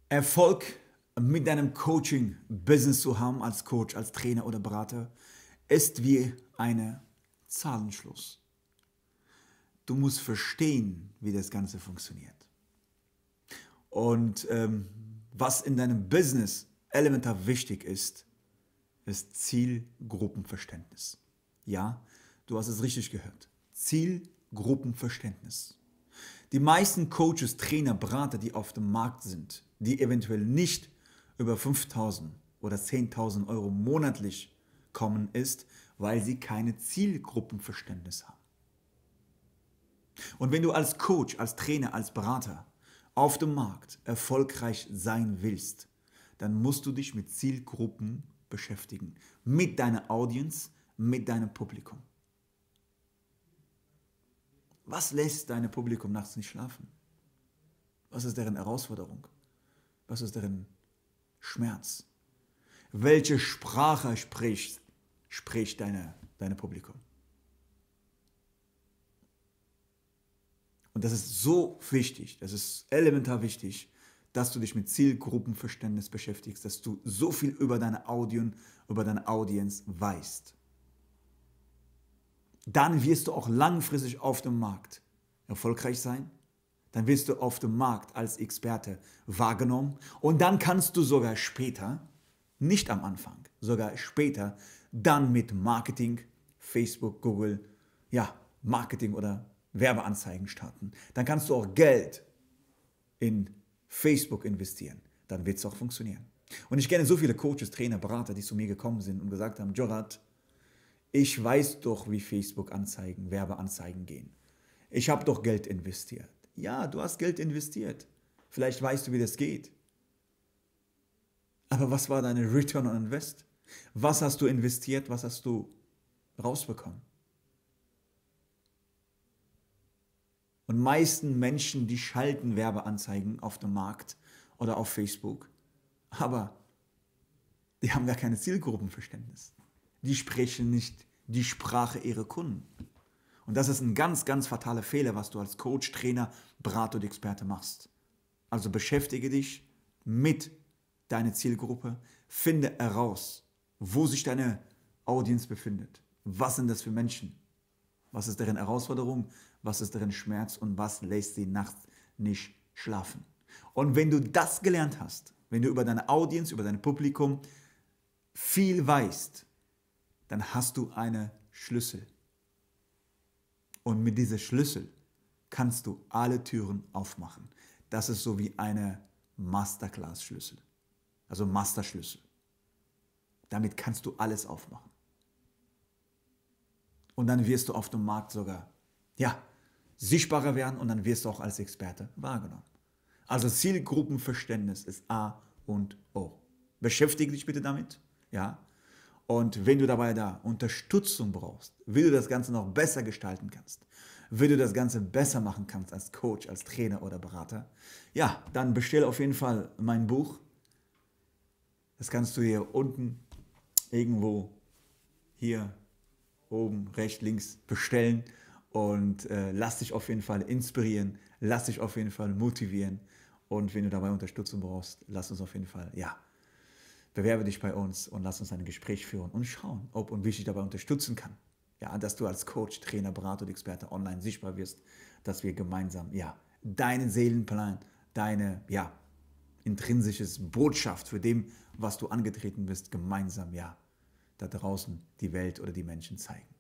Erfolg mit deinem Coaching-Business zu haben, als Coach, als Trainer oder Berater, ist wie eine Zahlenschluss. Du musst verstehen, wie das Ganze funktioniert. Und was in deinem Business elementar wichtig ist Zielgruppenverständnis. Ja, du hast es richtig gehört. Zielgruppenverständnis. Die meisten Coaches, Trainer, Berater, die auf dem Markt sind, die eventuell nicht über 5.000 oder 10.000 Euro monatlich kommen, ist, weil sie keine Zielgruppenverständnis haben. Und wenn du als Coach, als Trainer, als Berater auf dem Markt erfolgreich sein willst, dann musst du dich mit Zielgruppen beschäftigen. Mit deiner Audience, mit deinem Publikum. Was lässt dein Publikum nachts nicht schlafen? Was ist deren Herausforderung? Was ist deren Schmerz? Welche Sprache spricht dein Publikum? Und das ist so wichtig, das ist elementar wichtig, dass du dich mit Zielgruppenverständnis beschäftigst, dass du so viel über deine Audience weißt. Dann wirst du auch langfristig auf dem Markt erfolgreich sein. Dann wirst du auf dem Markt als Experte wahrgenommen. Und dann kannst du sogar später, nicht am Anfang, sogar später, dann mit Marketing, Facebook, Google, Marketing oder Werbeanzeigen starten. Dann kannst du auch Geld in Facebook investieren. Dann wird es auch funktionieren. Und ich kenne so viele Coaches, Trainer, Berater, die zu mir gekommen sind und gesagt haben, Jorat, ich weiß doch, wie Facebook-Anzeigen, Werbeanzeigen gehen. Ich habe doch Geld investiert. Ja, du hast Geld investiert. Vielleicht weißt du, wie das geht. Aber was war deine Return on Invest? Was hast du investiert? Was hast du rausbekommen? Und meisten Menschen, die schalten Werbeanzeigen auf dem Markt oder auf Facebook, aber die haben gar keine Zielgruppenverständnis. Die sprechen nicht die Sprache ihrer Kunden. Und das ist ein ganz, ganz fataler Fehler, was du als Coach, Trainer, Berater und Experte machst. Also beschäftige dich mit deiner Zielgruppe, finde heraus, wo sich deine Audience befindet. Was sind das für Menschen? Was ist deren Herausforderung? Was ist deren Schmerz? Und was lässt sie nachts nicht schlafen? Und wenn du das gelernt hast, wenn du über deine Audience, über dein Publikum viel weißt, dann hast du einen Schlüssel. Und mit diesem Schlüssel kannst du alle Türen aufmachen. Das ist so wie eine Masterclass-Schlüssel, also Masterschlüssel. Damit kannst du alles aufmachen. Und dann wirst du auf dem Markt sogar, sichtbarer werden und dann wirst du auch als Experte wahrgenommen. Also Zielgruppenverständnis ist A und O. Beschäftige dich bitte damit, Und wenn du dabei da Unterstützung brauchst, wie du das Ganze noch besser gestalten kannst, wie du das Ganze besser machen kannst als Coach, als Trainer oder Berater, dann bestell auf jeden Fall mein Buch. Das kannst du hier unten irgendwo hier oben, rechts, links bestellen und lass dich auf jeden Fall inspirieren, lass dich auf jeden Fall motivieren und wenn du dabei Unterstützung brauchst, lass uns auf jeden Fall, bewerbe dich bei uns und lass uns ein Gespräch führen und schauen, ob und wie ich dich dabei unterstützen kann. Dass du als Coach, Trainer, Berater und Experte online sichtbar wirst, dass wir gemeinsam, deinen Seelenplan, deine, intrinsisches Botschaft für dem, was du angetreten bist, gemeinsam, da draußen die Welt oder die Menschen zeigen.